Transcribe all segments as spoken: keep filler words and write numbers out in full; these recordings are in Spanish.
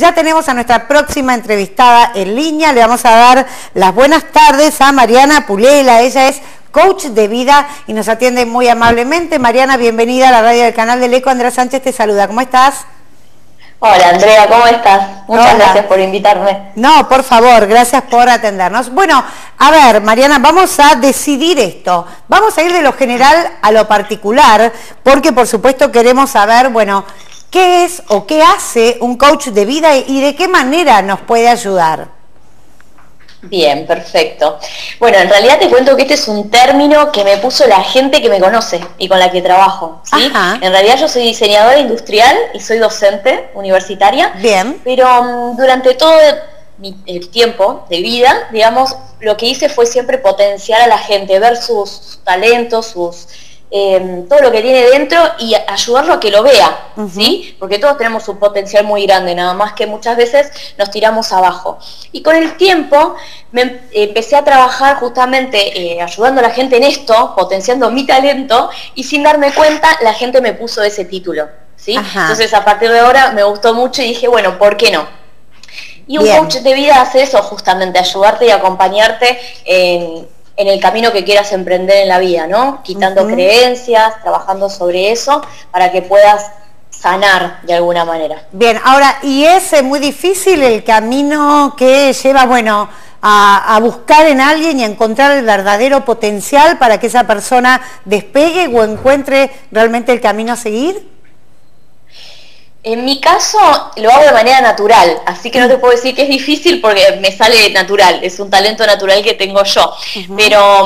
Ya tenemos a nuestra próxima entrevistada en línea. Le vamos a dar las buenas tardes a Mariana Pulela. Ella es coach de vida y nos atiende muy amablemente. Mariana, bienvenida a la radio del canal del Eco. Andrea Sánchez te saluda. ¿Cómo estás? Hola Andrea, ¿cómo estás? Muchas Hola. gracias por invitarme. No, por favor, gracias por atendernos. Bueno, a ver, Mariana, vamos a decidir esto. Vamos a ir de lo general a lo particular, porque por supuesto queremos saber, bueno, qué es o qué hace un coach de vida y de qué manera nos puede ayudar. Bien, perfecto. Bueno, en realidad te cuento que este es un término que me puso la gente que me conoce y con la que trabajo, ¿sí? Ajá. En realidad yo soy diseñadora industrial y soy docente universitaria. Bien. Pero um, durante todo mi, el tiempo de vida, digamos, lo que hice fue siempre potenciar a la gente, ver sus talentos, sus... Eh, todo lo que tiene dentro y ayudarlo a que lo vea, uh-huh. ¿sí? Porque todos tenemos un potencial muy grande, nada más que muchas veces nos tiramos abajo. Y con el tiempo me empecé a trabajar justamente eh, ayudando a la gente en esto, potenciando mi talento, y sin darme cuenta la gente me puso ese título, ¿sí? Ajá. Entonces a partir de ahora me gustó mucho y dije, bueno, ¿por qué no? Y un Bien. coach de vida hace eso justamente, ayudarte y acompañarte en... en el camino que quieras emprender en la vida, ¿no? Quitando uh-huh. creencias, trabajando sobre eso, para que puedas sanar de alguna manera. Bien, ahora, ¿y es muy difícil el camino que lleva, bueno, a, a buscar en alguien y a encontrar el verdadero potencial para que esa persona despegue o encuentre realmente el camino a seguir? En mi caso lo hago de manera natural, así que no te puedo decir que es difícil porque me sale natural, es un talento natural que tengo yo, uh-huh. pero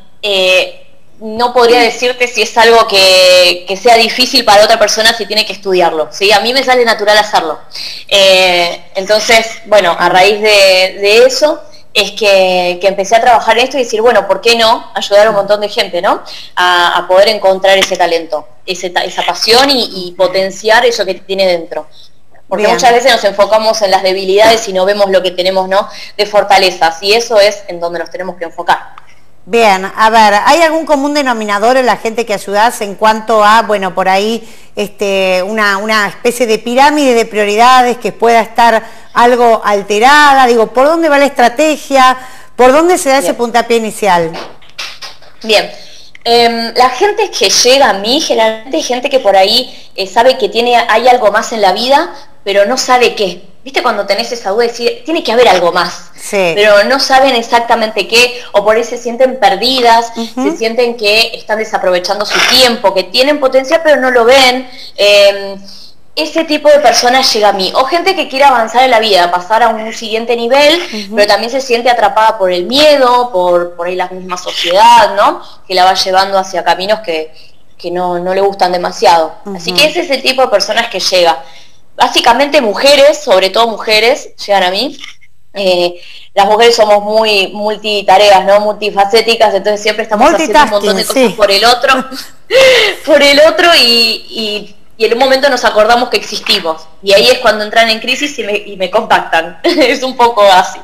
eh, no podría decirte si es algo que, que sea difícil para otra persona si tiene que estudiarlo, ¿sí? A mí me sale natural hacerlo. Eh, entonces, bueno, a raíz de, de eso es que, que empecé a trabajar en esto y decir, bueno, ¿por qué no ayudar a un montón de gente, ¿no? A, a poder encontrar ese talento, ese, esa pasión y, y potenciar eso que tiene dentro. Porque Bien. muchas veces nos enfocamos en las debilidades y no vemos lo que tenemos, ¿no? De fortalezas, y eso es en donde nos tenemos que enfocar. Bien, a ver, ¿hay algún común denominador en la gente que ayudás en cuanto a, bueno, por ahí este, una, una especie de pirámide de prioridades que pueda estar algo alterada? Digo, ¿por dónde va la estrategia? ¿Por dónde se da Bien. ese puntapié inicial? Bien, eh, la gente que llega a mí, generalmente es gente que por ahí eh, sabe que tiene, hay algo más en la vida, pero no sabe qué. ¿Viste cuando tenés esa duda de decir, tiene que haber algo más? Sí. Pero no saben exactamente qué, o por ahí se sienten perdidas, uh-huh. se sienten que están desaprovechando su tiempo, que tienen potencial pero no lo ven. Eh, ese tipo de personas llega a mí. O gente que quiere avanzar en la vida, pasar a un siguiente nivel, uh-huh. pero también se siente atrapada por el miedo, por, por ahí la misma sociedad, ¿no? Que la va llevando hacia caminos que, que no, no le gustan demasiado. Uh-huh. Así que ese es el tipo de personas que llega. Básicamente mujeres, sobre todo mujeres, llegan a mí. Eh, las mujeres somos muy multitareas, ¿no? Multifacéticas, entonces siempre estamos haciendo un montón de cosas sí. por el otro, por el otro y, y, y en un momento nos acordamos que existimos. Y ahí es cuando entran en crisis y me, y me contactan. Es un poco así.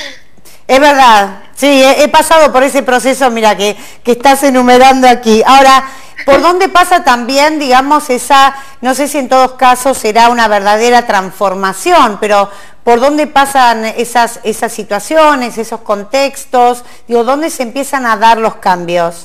Es verdad, sí, he, he pasado por ese proceso, mira, que, que estás enumerando aquí. Ahora, ¿por dónde pasa también, digamos, esa, no sé si en todos casos será una verdadera transformación, pero por dónde pasan esas, esas situaciones, esos contextos? Digo, ¿dónde se empiezan a dar los cambios?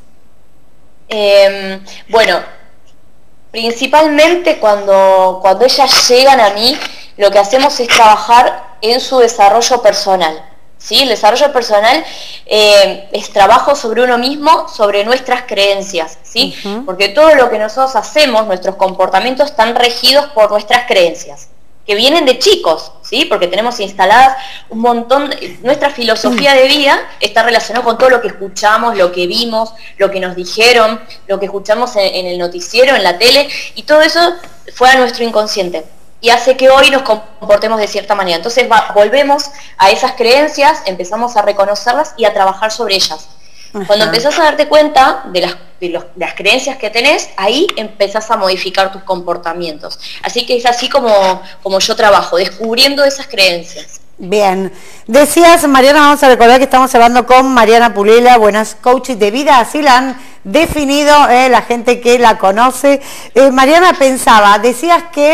Eh, bueno, principalmente cuando, cuando ellas llegan a mí, lo que hacemos es trabajar en su desarrollo personal. ¿Sí? El desarrollo personal eh, es trabajo sobre uno mismo, sobre nuestras creencias, ¿sí? Uh-huh. Porque todo lo que nosotros hacemos, nuestros comportamientos están regidos por nuestras creencias, que vienen de chicos, ¿sí? Porque tenemos instaladas un montón, de, nuestra filosofía de vida está relacionada con todo lo que escuchamos, lo que vimos, lo que nos dijeron, lo que escuchamos en, en el noticiero, en la tele, y todo eso fue a nuestro inconsciente. Y hace que hoy nos comportemos de cierta manera. Entonces va, volvemos a esas creencias, empezamos a reconocerlas y a trabajar sobre ellas. Ajá. Cuando empezás a darte cuenta de las, de, los, de las creencias que tenés, ahí empezás a modificar tus comportamientos. Así que es así como, como yo trabajo, descubriendo esas creencias. Bien, decías, Mariana, vamos a recordar que estamos hablando con Mariana Pulela, buenas coaches de vida, así la han definido eh, la gente que la conoce. Eh, Mariana, pensaba, decías que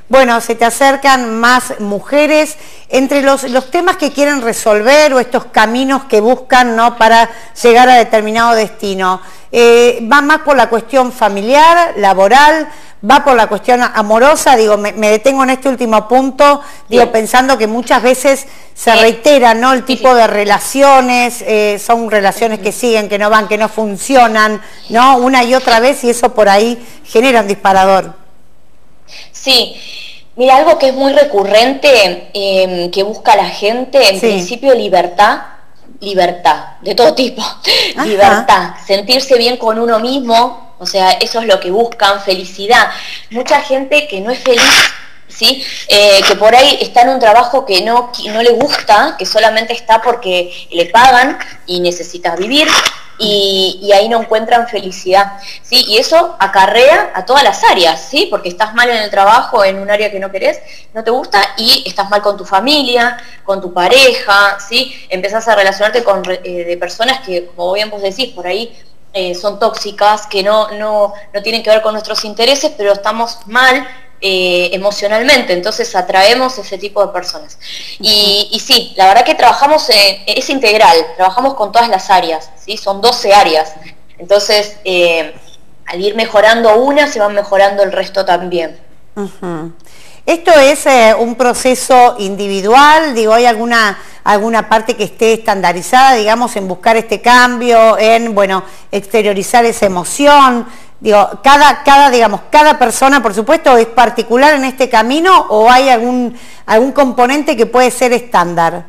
bueno, se te acercan más mujeres entre los, los temas que quieren resolver o estos caminos que buscan, ¿no?, para llegar a determinado destino. Eh, ¿va más por la cuestión familiar, laboral, va por la cuestión amorosa? Digo, me, me detengo en este último punto, digo, pensando que muchas veces se reitera, ¿no?, el tipo de relaciones, eh, son relaciones que siguen, que no van, que no funcionan, ¿no?, una y otra vez, y eso por ahí genera un disparador. Sí, mira, algo que es muy recurrente, eh, que busca la gente, en sí. principio libertad, libertad, de todo tipo, Ajá. libertad, sentirse bien con uno mismo, o sea, eso es lo que buscan, felicidad. Mucha gente que no es feliz, ¿sí? Eh, que por ahí está en un trabajo que no, que no le gusta, que solamente está porque le pagan y necesita vivir, y, y ahí no encuentran felicidad, ¿sí? Y eso acarrea a todas las áreas, ¿sí? Porque estás mal en el trabajo, en un área que no querés, no te gusta, y estás mal con tu familia, con tu pareja, ¿sí? Empezás a relacionarte con eh, de personas que, como bien vos decís, por ahí eh, son tóxicas, que no, no, no tienen que ver con nuestros intereses, pero estamos mal Eh, emocionalmente, entonces atraemos ese tipo de personas. Y, y sí, la verdad que trabajamos, en, es integral, trabajamos con todas las áreas, ¿sí? Son doce áreas, entonces eh, al ir mejorando una, se van mejorando el resto también. Uh-huh. ¿Esto es eh, un proceso individual? Digo, ¿hay alguna, alguna parte que esté estandarizada, digamos, en buscar este cambio, en, bueno, exteriorizar esa emoción? Digo, cada, cada, digamos, cada persona, por supuesto, es particular en este camino, ¿o hay algún, algún componente que puede ser estándar?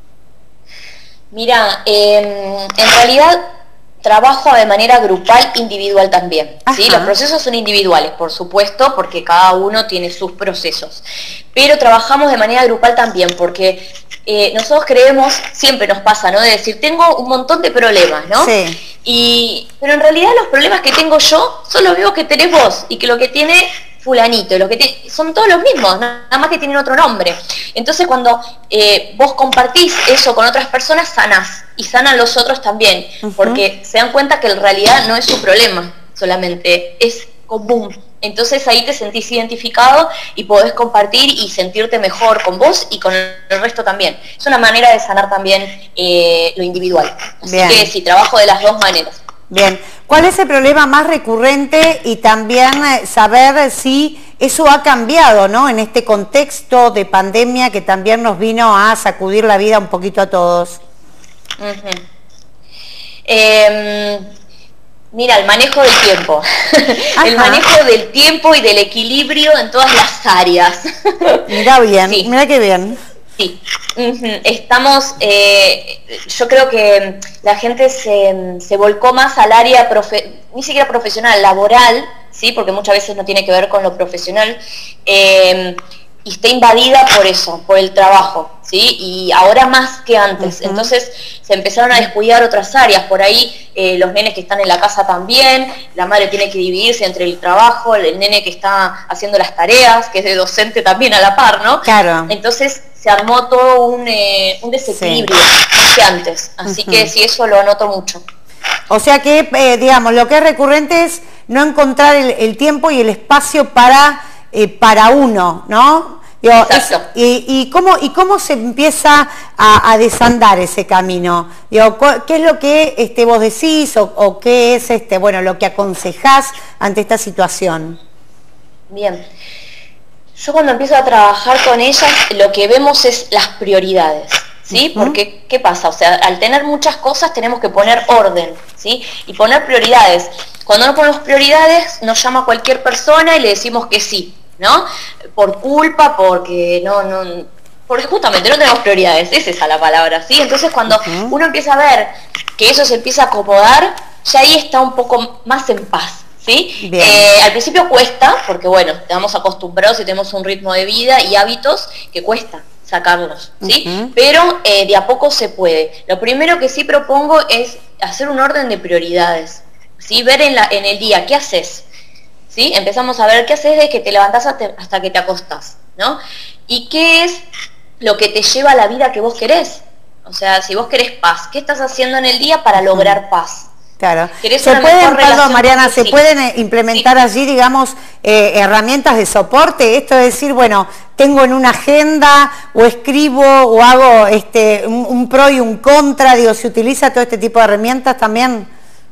Mira, eh, en realidad trabajo de manera grupal, individual también, ¿sí? Los procesos son individuales, por supuesto, porque cada uno tiene sus procesos, pero trabajamos de manera grupal también, porque eh, nosotros creemos, siempre nos pasa, ¿no?, de decir, tengo un montón de problemas, ¿no? Sí. Y, pero en realidad los problemas que tengo yo son los mismos que tenés vos, y que lo que tiene fulanito, lo que te, son todos los mismos, nada más que tienen otro nombre. Entonces cuando eh, vos compartís eso con otras personas, sanás, y sanan los otros también, uh-huh. porque se dan cuenta que en realidad no es su problema solamente, es común. Entonces ahí te sentís identificado y podés compartir y sentirte mejor con vos y con el resto también. Es una manera de sanar también eh, lo individual. Así Bien. que sí, trabajo de las dos maneras. Bien, ¿cuál es el problema más recurrente? Y también eh, saber si eso ha cambiado, ¿no?, en este contexto de pandemia que también nos vino a sacudir la vida un poquito a todos. Uh-huh. eh, mira, el manejo del tiempo. El manejo del tiempo y del equilibrio en todas las áreas. Mira bien, sí. mira qué bien. Sí, uh-huh. estamos, eh, yo creo que la gente se, se volcó más al área, profe, ni siquiera profesional, laboral, ¿sí? Porque muchas veces no tiene que ver con lo profesional, eh, y está invadida por eso, por el trabajo, ¿sí? Y ahora más que antes. Uh-huh. Entonces se empezaron a descuidar otras áreas, por ahí eh, los nenes que están en la casa también, la madre tiene que dividirse entre el trabajo, el nene que está haciendo las tareas, que es de docente también a la par, ¿no? Claro. Entonces se armó todo un, eh, un desequilibrio sí. más que antes, así uh-huh. que sí, eso lo anoto mucho. O sea que, eh, digamos, lo que es recurrente es no encontrar el, el tiempo y el espacio para... Eh, para uno, ¿no? Digo, Exacto. Es, y, y, cómo, ¿Y cómo se empieza a, a desandar ese camino? Digo, ¿qué es lo que este, vos decís o, o qué es este, bueno, lo que aconsejás ante esta situación? Bien. Yo cuando empiezo a trabajar con ellas, lo que vemos es las prioridades, ¿sí? Uh-huh. Porque, ¿qué pasa? O sea, al tener muchas cosas tenemos que poner orden, ¿sí? Y poner prioridades. Cuando no ponemos prioridades, nos llama cualquier persona y le decimos que sí, ¿no? Por culpa, porque no, no, porque justamente no tenemos prioridades, es esa la palabra, ¿sí? Entonces cuando uh-huh. uno empieza a ver que eso se empieza a acomodar, ya ahí está un poco más en paz, ¿sí? Eh, al principio cuesta, porque bueno, estamos acostumbrados y tenemos un ritmo de vida y hábitos que cuesta sacarlos, ¿sí? Uh-huh. Pero eh, de a poco se puede. Lo primero que sí propongo es hacer un orden de prioridades, ¿sí? Ver en, la, en el día qué haces, ¿sí? Empezamos a ver qué haces desde que te levantás hasta, hasta que te acostás, ¿no? Y qué es lo que te lleva a la vida que vos querés. O sea, si vos querés paz, ¿qué estás haciendo en el día para lograr paz? Claro. ¿Querés ¿Se una pueden, mejor relación perdón, Mariana, con tu se sí. pueden eh, implementar Sí. allí, digamos, eh, herramientas de soporte? Esto es decir, bueno, tengo en una agenda o escribo o hago este un, un pro y un contra, digo, ¿se utiliza todo este tipo de herramientas también?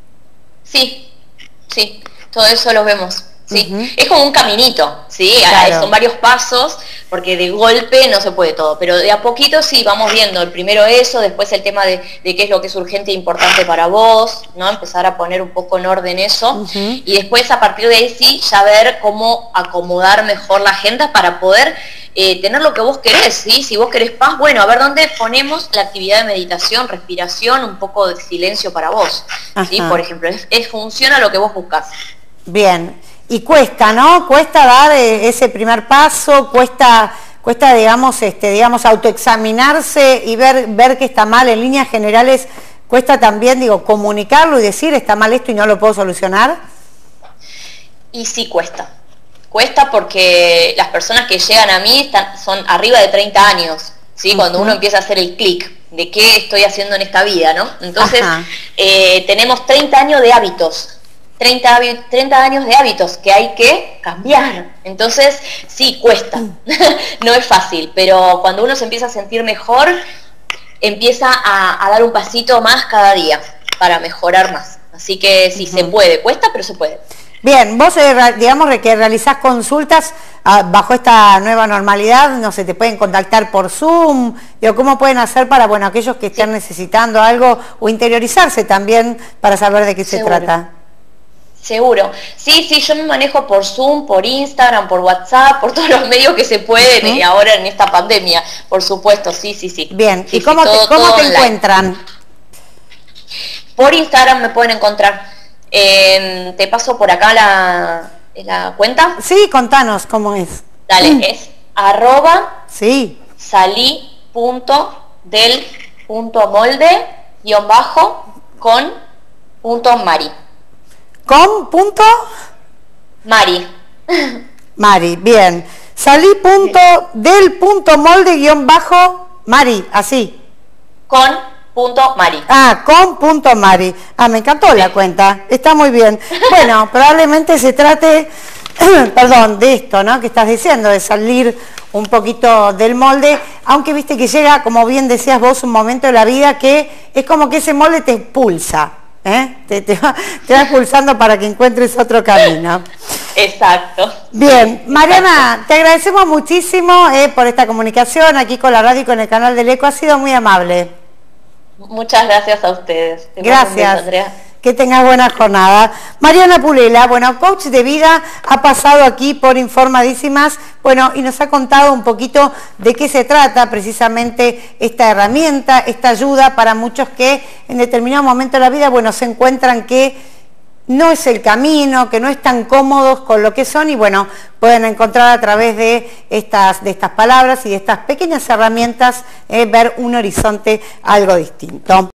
Sí, sí, todo eso lo vemos. Sí, Uh-huh. es como un caminito, ¿sí? Claro. Son varios pasos, porque de golpe no se puede todo, pero de a poquito sí, vamos viendo, el primero eso, después el tema de, de qué es lo que es urgente e importante para vos, ¿no? Empezar a poner un poco en orden eso, Uh-huh. y después a partir de ahí sí, ya ver cómo acomodar mejor la agenda para poder eh, tener lo que vos querés, ¿sí? Si vos querés paz, bueno, a ver dónde ponemos la actividad de meditación, respiración, un poco de silencio para vos, ¿sí? Ajá. Por ejemplo, es, es funciona lo que vos buscás. Bien. Y cuesta, ¿no? Cuesta dar eh, ese primer paso, cuesta, cuesta digamos, este, digamos, autoexaminarse y ver, ver que está mal. En líneas generales, cuesta también, digo, comunicarlo y decir está mal esto y no lo puedo solucionar. Y sí cuesta. Cuesta porque las personas que llegan a mí están, son arriba de treinta años, ¿sí? Uh-huh. Cuando uno empieza a hacer el clic de qué estoy haciendo en esta vida, ¿no? Entonces, eh, tenemos treinta años de hábitos. treinta, treinta años de hábitos que hay que cambiar. Entonces, sí, cuesta. No es fácil, pero cuando uno se empieza a sentir mejor, empieza a, a dar un pasito más cada día para mejorar más. Así que sí, uh-huh. Se puede. Cuesta, pero se puede. Bien, vos eh, digamos que realizás consultas ah, bajo esta nueva normalidad, no sé, te pueden contactar por Zoom, digo, ¿cómo pueden hacer para, bueno, aquellos que estén sí. necesitando algo o interiorizarse también para saber de qué Seguro. se trata? Seguro. Sí, sí, yo me manejo por Zoom, por Instagram, por WhatsApp, por todos los medios que se pueden uh-huh. y ahora en esta pandemia, por supuesto, sí, sí, sí. Bien, sí, ¿y cómo sí, te, todo, ¿cómo todo te online. encuentran? Por Instagram me pueden encontrar. Eh, te paso por acá la, la cuenta. Sí, contanos cómo es. Dale, mm. es arroba sí. salí punto del punto molde guión bajo con punto mari. ¿Con punto? Mari. Mari, bien. Salí punto del punto molde guión bajo Mari, así. Con punto Mari. Ah, con punto Mari. Ah, me encantó la cuenta. Está muy bien. Bueno, probablemente se trate, perdón, de esto, ¿no? Que estás diciendo, de salir un poquito del molde, aunque viste que llega, como bien decías vos, un momento de la vida que es como que ese molde te expulsa. ¿Eh? Te, te, va, te va expulsando para que encuentres otro camino. Exacto. Bien, Mariana, exacto. Te agradecemos muchísimo eh, por esta comunicación aquí con la radio y con el canal del Eco, ha sido muy amable. Muchas gracias a ustedes. Te gracias. Beso, Andrea. Que tengas buena jornada. Mariana Pulela, bueno, coach de vida, ha pasado aquí por Informadísimas, bueno, y nos ha contado un poquito de qué se trata precisamente esta herramienta, esta ayuda para muchos que en determinado momento de la vida, bueno, se encuentran que no es el camino, que no están cómodos con lo que son y bueno, pueden encontrar a través de estas, de estas palabras y de estas pequeñas herramientas eh, ver un horizonte algo distinto.